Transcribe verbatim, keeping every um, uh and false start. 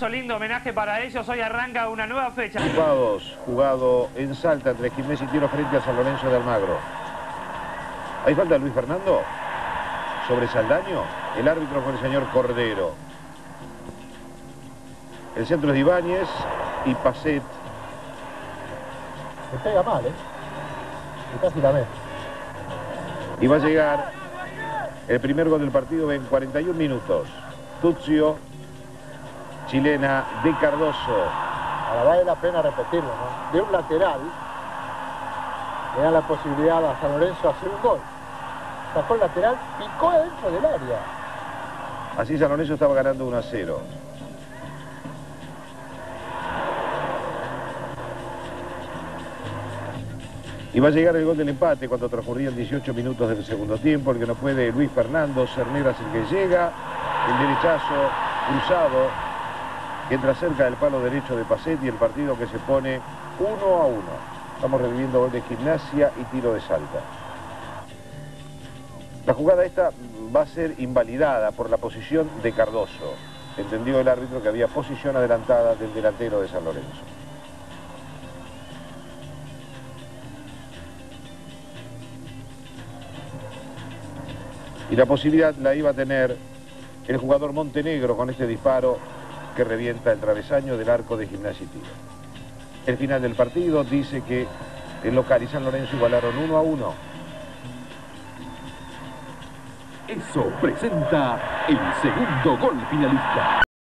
Lindo homenaje para ellos. Hoy arranca una nueva fecha. Ocupados, jugado en Salta entre Gimnasia y Tiro frente a San Lorenzo de Almagro. ¿Hay falta de Luis Fernando? ¿Sobre Saldaño? El árbitro fue el señor Cordero. El centro es de Ibáñez y Pacet. Se pega mal, ¿eh? Y casi la mete. Y va a llegar el primer gol del partido en cuarenta y un minutos. Tuzio, chilena de Cardoso. Ahora vale la pena repetirlo, ¿no? De un lateral le da la posibilidad a San Lorenzo de hacer un gol. Sacó el lateral, picó dentro del área. Así San Lorenzo estaba ganando uno a cero. Y va a llegar el gol del empate cuando transcurrían dieciocho minutos del segundo tiempo. El que no puede Luis Fernando, Cerneras el que llega. El derechazo cruzado que entra cerca del palo derecho de Pacet y el partido que se pone uno a uno. Estamos reviviendo gol de Gimnasia y Tiro de Salta. La jugada esta va a ser invalidada por la posición de Cardoso. Entendió el árbitro que había posición adelantada del delantero de San Lorenzo. Y la posibilidad la iba a tener el jugador Montenegro con este disparo que revienta el travesaño del arco de Gimnasia y Tiro. El final del partido dice que el local y San Lorenzo igualaron uno a uno. Eso presenta el segundo gol finalista.